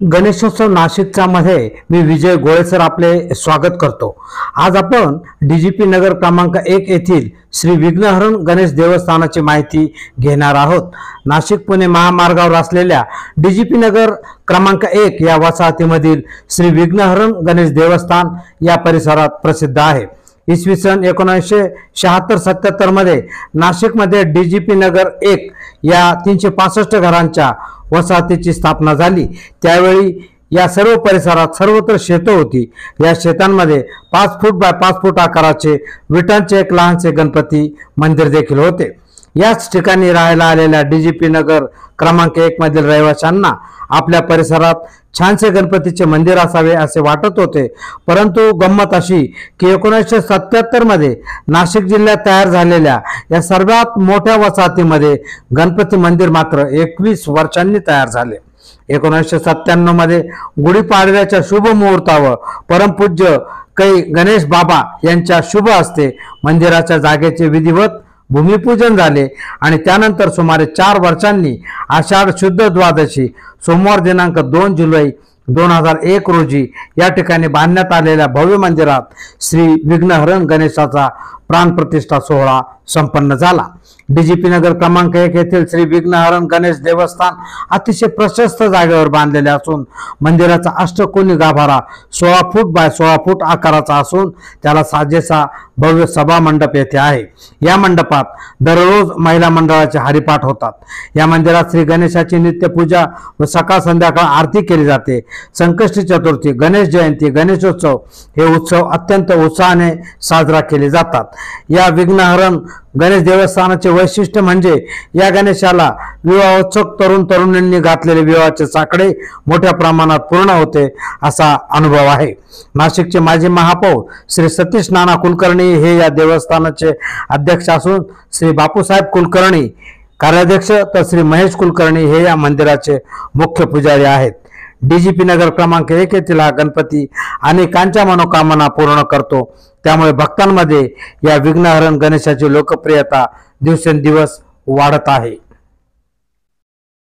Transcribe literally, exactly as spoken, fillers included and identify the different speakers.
Speaker 1: गणेशोत्सव नाशिकचा मध्ये मी विजय गोळे सर आपले स्वागत करतो। आज आपण डीजीपी नगर क्रमांक एक येथील श्री विघ्नहरण गणेश देवस्थानाची माहिती घेणार आहोत। नाशिक पुणे महामार्गावर असलेल्या डीजीपी नगर क्रमांक एक या वसाहतीमधील श्री विघ्नहरण गणेश देवस्थान या परिसरात प्रसिद्ध आहे। इसवी सन एकोणीसशे शहात्तर सत्याहत्तर मध्ये नाशिक मध्ये डीजीपी नगर एक या तीनशे पासष्ट घरांच्या वसाहतीची स्थापना झाली। त्यावेळी या सर्व परिसरात सर्वत्र शेतं होती। या शेतांमध्ये पाच फूट बाय पाच फूट आकाराचे विटांचे एक लहानसे गणपती मंदिर देखील होते। याच ठिकाणी राहायला आलेल्या डीजीपी नगर क्रमांक एक मधील रहिवाशांना आपल्या परिसरात छानसे गणपतीचे मंदिर असावे असे वाटत होते, परंतु गंमत अशी की एकोणीसशे सत्याहत्तर मध्ये नाशिक जिल्ह्यात तयार झालेल्या या सर्वात मोठ्या वसाहतीमध्ये गणपती मंदिर मात्र एकवीस वर्षांनी तयार झाले। एकोणीसशे सत्त्याण्णव मध्ये गुढीपाडव्याच्या शुभ मुहूर्तावर परमपूज्य कै गणेश बाबा यांच्या शुभ हस्ते मंदिराच्या जागेचे विधिवत भूमिपूजन झाले आणि त्यानंतर सुमारे चार वर्षांनी आषाढ शुद्ध द्वादशी सोमवार दिनांक दोन जुलै दोन हजार एक रोजी या ठिकाणी बांधण्यात आलेल्या भव्य मंदिरात श्री विघ्नहरण गणेशाचा प्राणप्रतिष्ठा सोहळा संपन्न झाला। डीजीपी नगर क्रमांक एक येथील श्री विघ्नहरण गणेश देवस्थान अतिशय प्रशस्त जागेवर बांधलेले असून मंदिराचा अष्टकोनी गाभारा सोळा फूट बाय सोळा फूट आकाराचा असून त्याला साजेसा भव्य सभा मंडप येथे आहे। या मंडपात दररोज महिला मंडळाचे हरिपाठ होतात। या मंदिरात श्री गणेशाची नित्यपूजा व सकाळ संध्याकाळ आरती केली जाते। संकष्टी चतुर्थी, गणेश जयंती, गणेशोत्सव हे उत्सव अत्यंत उत्साहाने साजरा केले जातात। या विघ्नहरण गणेश देवस्थानाचे वैशिष्ट्य म्हणजे या गणेशाला विवाहोत्सुक तरुण तरुणींनी घातलेले विवाहाचे साकडे मोठ्या प्रमाणात पूर्ण होते असा अनुभव आहे। नाशिकचे माजी महापौर श्री सतीश नाना कुलकर्णी हे या देवस्थानाचे अध्यक्ष असून श्री बापूसाहेब कुलकर्णी कार्याध्यक्ष तर श्री महेश कुलकर्णी हे या मंदिराचे मुख्य पुजारी आहेत। डीजीपी नगर क्रमांक एक येथील हा गणपती अनेकांच्या मनोकामना पूर्ण करतो, त्यामुळे भक्तांमध्ये या विघ्नहरण गणेशाची लोकप्रियता दिवसेंदिवस वाढत आहे।